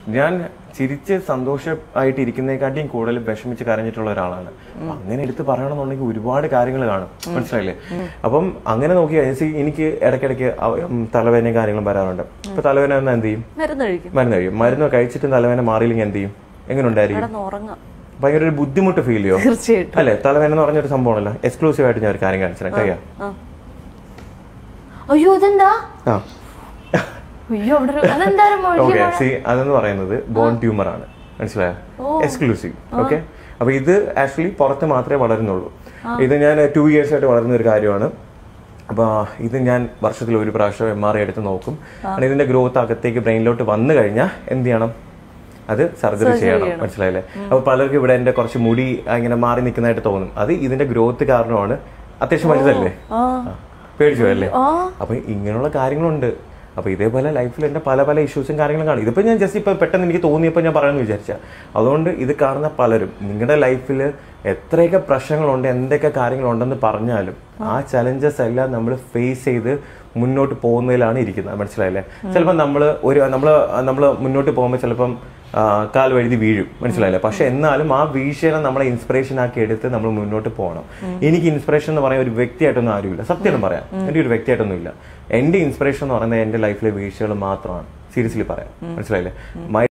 ഞാൻ ചിരിച്ച് സന്തോഷമായിട്ടിരിക്കുന്നതിനെക്കാട്ടിയും കൂടുതൽ വിഷമിച്ച് കരഞ്ഞിട്ടുള്ള ഒരാളാണ്. അങ്ങനെ എടുത്ത് പറയണമെന്നുണ്ടെങ്കിൽ ഒരുപാട് കാര്യങ്ങൾ കാണും, മനസ്സിലായില്ലേ? അപ്പം അങ്ങനെ നോക്കി എനിക്ക് ഇടയ്ക്കിടയ്ക്ക് തലവേദനയും കാര്യങ്ങളും വരാറുണ്ട്. ഇപ്പൊ തലവേദന വന്നാൽ എന്ത് ചെയ്യും? മരുന്ന് കഴിക്കും. മരുന്ന് കഴിച്ചിട്ടും തലവേദന മാറിയില്ലെങ്കിൽ എന്ത് ചെയ്യും? എങ്ങനെ ഉണ്ടായിരിക്കും? ഭയങ്കര ഒരു ബുദ്ധിമുട്ട് ഫീൽ ചെയ്യോ? അല്ലെ? തലവേദന എന്ന് പറഞ്ഞൊരു സംഭവമല്ലോ. എക്സ്ക്ലൂസീവ് ആയിട്ട് ഞാൻ ഒരു കാര്യം കാണിച്ചു തരാം. കഴിയാ? അയ്യോ അതെന്താ? അതെന്ന് പറയുന്നത് ബോൺ ട്യൂമർ ആണ്, മനസ്സിലായോ? എക്സ്ക്ലൂസീവ്. ഓക്കെ, അപ്പൊ ഇത് ആക്ച്വലി പുറത്ത് മാത്രമേ വളരുന്നുള്ളൂ. ഇത് ഞാൻ 2 years ആയിട്ട് വളരുന്ന ഒരു കാര്യമാണ്. അപ്പൊ ഇത് ഞാൻ വർഷത്തിൽ ഒരു പ്രാവശ്യം MRI എടുത്ത് നോക്കും. ഇതിന്റെ ഗ്രോത്ത് അകത്തേക്ക് ബ്രെയിനിലോട്ട് വന്നു കഴിഞ്ഞാൽ എന്ത് ചെയ്യണം? അത് സർജറി ചെയ്യണം, മനസ്സിലായില്ലേ? അപ്പൊ പലർക്കും ഇവിടെ എന്റെ കുറച്ച് മുടി ഇങ്ങനെ മാറി നിൽക്കുന്നതായിട്ട് തോന്നും. അത് ഇതിന്റെ ഗ്രോത്ത് കാരണമാണ്. അത്യാവശ്യം വലുതല്ലേ? പേടിച്ചു അല്ലേ? അപ്പൊ ഇങ്ങനെയുള്ള കാര്യങ്ങളുണ്ട്. അപ്പൊ ഇതേപോലെ ലൈഫിൽ എന്റെ പല പല ഇഷ്യൂസും കാര്യങ്ങളും കാണും. ഇതിപ്പോ ഞാൻ ജസ്റ്റ് ഇപ്പൊ പെട്ടെന്ന് എനിക്ക് തോന്നിയപ്പോൾ ഞാൻ പറയാമെന്ന് വിചാരിച്ച. അതുകൊണ്ട് ഇത് കാണുന്ന പലരും നിങ്ങളുടെ ലൈഫിൽ എത്രയൊക്കെ പ്രശ്നങ്ങളുണ്ട്, എന്തൊക്കെ കാര്യങ്ങളുണ്ടെന്ന് പറഞ്ഞാലും ആ ചലഞ്ചസ് എല്ലാം നമ്മൾ ഫേസ് ചെയ്ത് മുന്നോട്ട് പോകുന്നതിലാണ് ഇരിക്കുന്നത്, മനസ്സിലായില്ലേ? ചിലപ്പോൾ നമ്മള് മുന്നോട്ട് പോകുമ്പോൾ ചിലപ്പം കാൽ വഴുതി വീഴും, മനസ്സിലായില്ലേ? പക്ഷെ എന്നാലും ആ വീഴ്ചയെ നമ്മളെ ഇൻസ്പിറേഷൻ ആക്കി എടുത്ത് നമ്മൾ മുന്നോട്ട് പോകണം. എനിക്ക് ഇൻസ്പിറേഷൻ എന്ന് പറയാൻ ഒരു വ്യക്തിയായിട്ടൊന്നും ആരുമില്ല, സത്യം പറയാം. എന്റെ ഒരു വ്യക്തിയായിട്ടൊന്നും ഇല്ല. എന്റെ ഇൻസ്പിറേഷൻ എന്ന് പറയുന്നത് എന്റെ ലൈഫിലെ വീഴ്ചകൾ മാത്രമാണ്. സീരിയസ്ലി പറയാം, മനസ്സിലായില്ലേ?